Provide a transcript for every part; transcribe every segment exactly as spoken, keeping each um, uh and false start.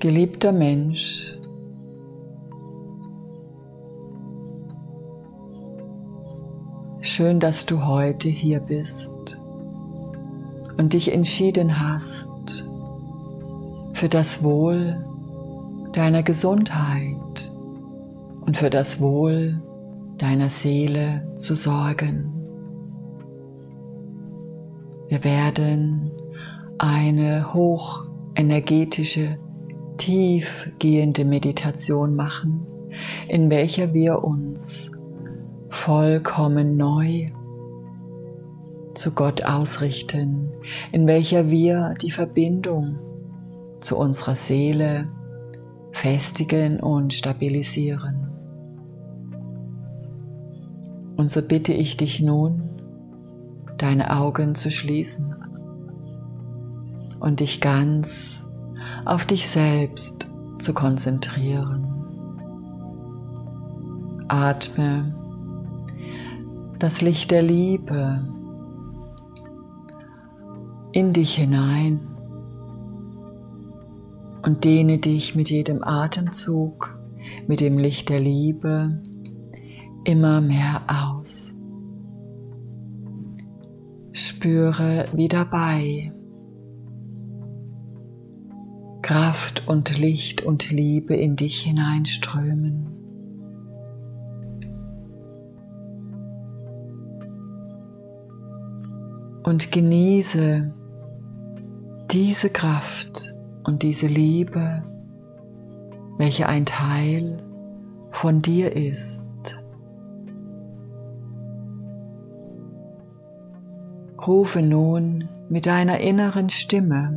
Geliebter Mensch, schön, dass du heute hier bist und dich entschieden hast, für das Wohl deiner Gesundheit und für das Wohl deiner Seele zu sorgen. Wir werden eine hochenergetische, tiefgehende Meditation machen, in welcher wir uns vollkommen neu zu Gott ausrichten, in welcher wir die Verbindung zu unserer Seele festigen und stabilisieren. Und so bitte ich dich nun, deine Augen zu schließen und dich ganz auf dich selbst zu konzentrieren. Atme das Licht der Liebe in dich hinein und dehne dich mit jedem Atemzug mit dem Licht der Liebe immer mehr aus. Spüre, wie dabei Kraft und Licht und Liebe in dich hineinströmen. Und genieße diese Kraft und diese Liebe, welche ein Teil von dir ist. Rufe nun mit deiner inneren Stimme: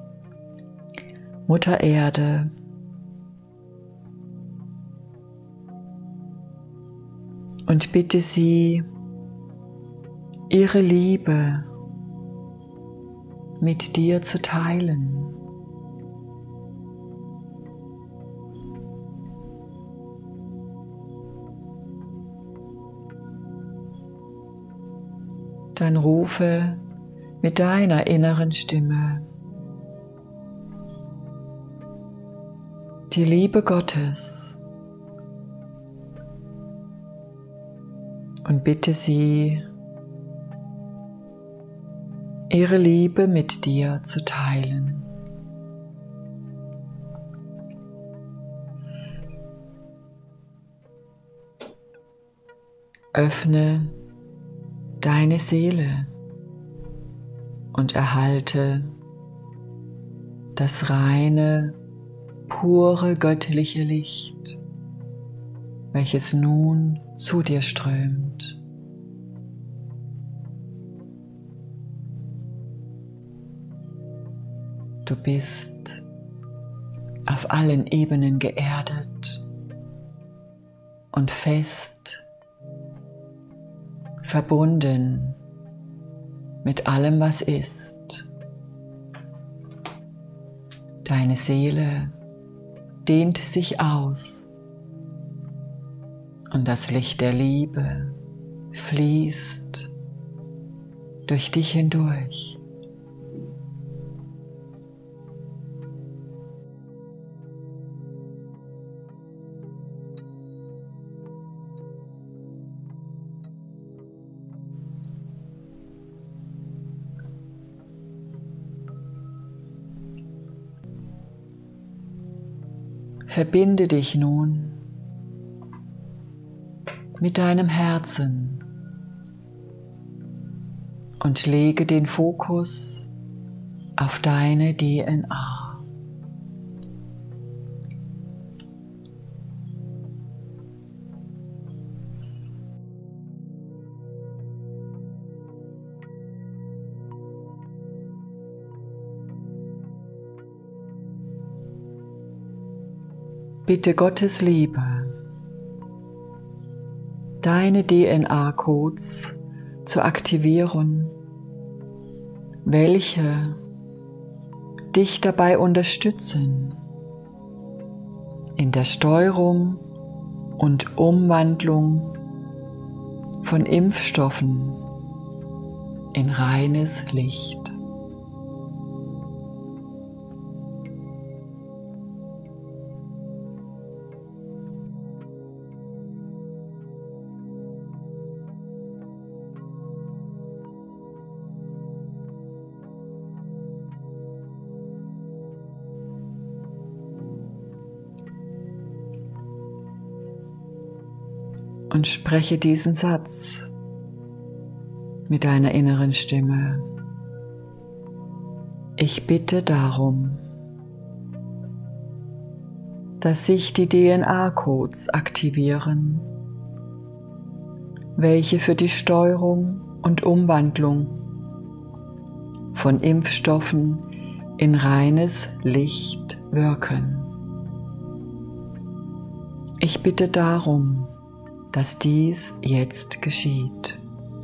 Mutter Erde, und bitte sie, ihre Liebe mit dir zu teilen. Dann rufe mit deiner inneren Stimme die Liebe Gottes und bitte sie, ihre Liebe mit dir zu teilen. Öffne deine Seele und erhalte das reine, pure göttliche Licht, welches nun zu dir strömt. Du bist auf allen Ebenen geerdet und fest verbunden mit allem, was ist. Deine Seele dehnt sich aus und das Licht der Liebe fließt durch dich hindurch. Verbinde dich nun mit deinem Herzen und lege den Fokus auf deine D N A. Bitte Gottes Liebe, deine D N A-Codes zu aktivieren, welche dich dabei unterstützen, in der Steuerung und Umwandlung von Impfstoffen in reines Licht. und spreche diesen Satz mit deiner inneren Stimme. Ich bitte darum, dass sich die D N A-Codes aktivieren, welche für die Steuerung und Umwandlung von Impfstoffen in reines Licht wirken. Ich bitte darum, dass dies jetzt geschieht,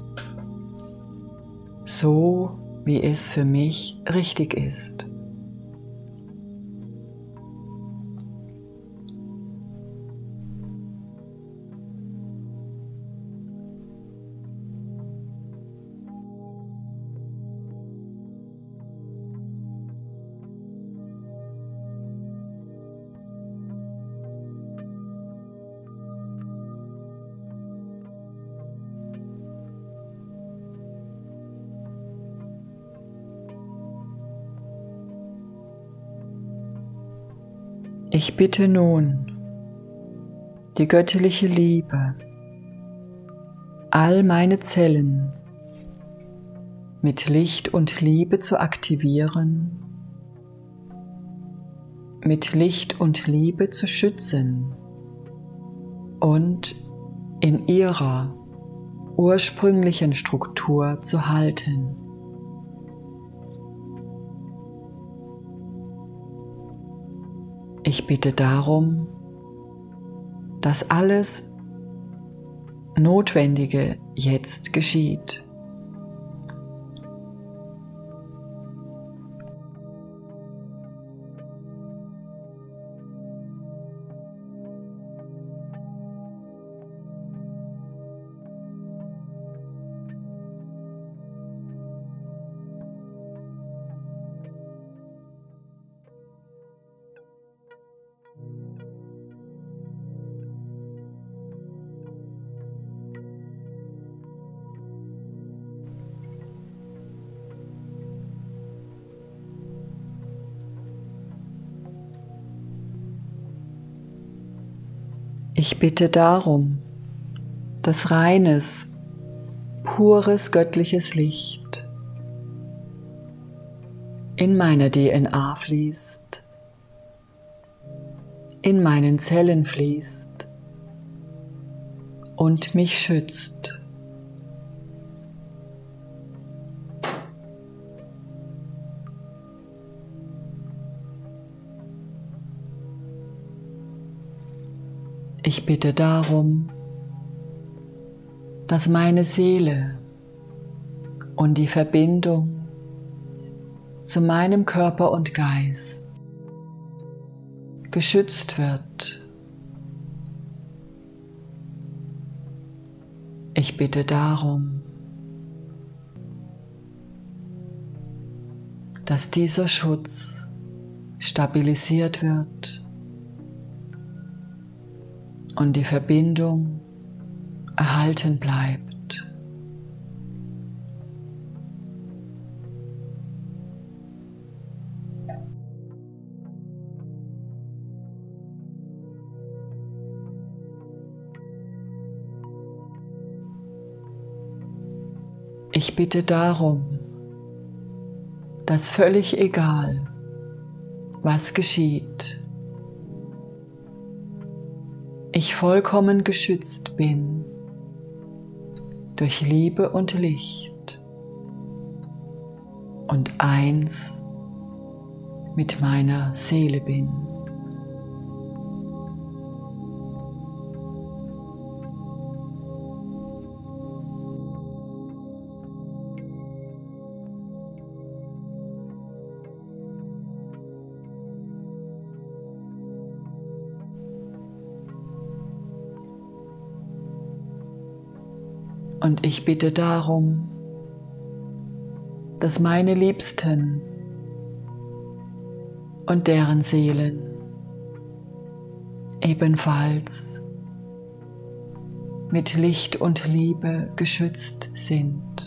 so wie es für mich richtig ist. Ich bitte nun die göttliche Liebe, all meine Zellen mit Licht und Liebe zu aktivieren, mit Licht und Liebe zu schützen und in ihrer ursprünglichen Struktur zu halten. Ich bitte darum, dass alles Notwendige jetzt geschieht. Ich bitte darum, dass reines, pures göttliches Licht in meiner D N A fließt, in meinen Zellen fließt und mich schützt. Ich bitte darum, dass meine Seele und die Verbindung zu meinem Körper und Geist geschützt wird. Ich bitte darum, dass dieser Schutz stabilisiert wird und die Verbindung erhalten bleibt. Ich bitte darum, dass völlig egal, was geschieht, ich vollkommen geschützt bin durch Liebe und Licht und eins mit meiner Seele bin. Und ich bitte darum, dass meine Liebsten und deren Seelen ebenfalls mit Licht und Liebe geschützt sind.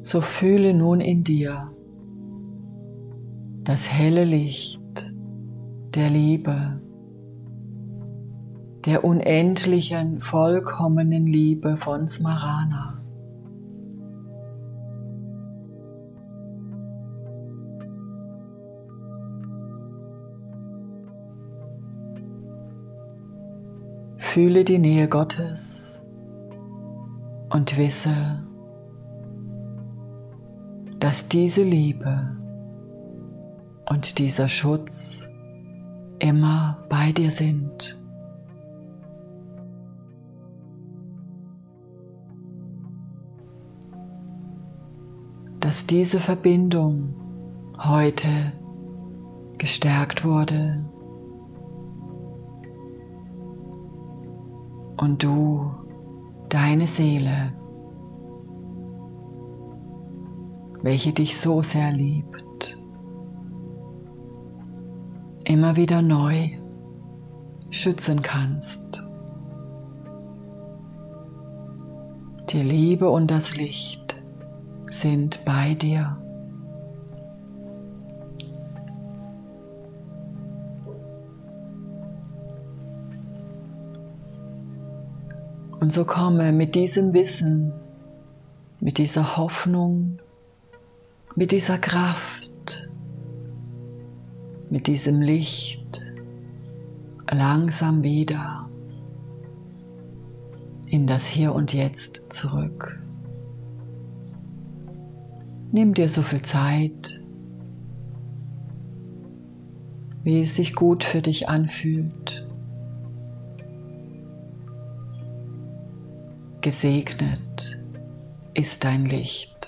So fühle nun in dir das helle Licht der Liebe, der unendlichen, vollkommenen Liebe von Smarana. Fühle die Nähe Gottes und wisse, dass diese Liebe und dieser Schutz immer bei dir sind. Dass diese Verbindung heute gestärkt wurde und du, deine Seele, welche dich so sehr liebt, immer wieder neu schützen kannst. Die Liebe und das Licht sind bei dir. Und so komme mit diesem Wissen, mit dieser Hoffnung, mit dieser Kraft, mit diesem Licht langsam wieder in das Hier und Jetzt zurück. Nimm dir so viel Zeit, wie es sich gut für dich anfühlt. Gesegnet ist dein Licht.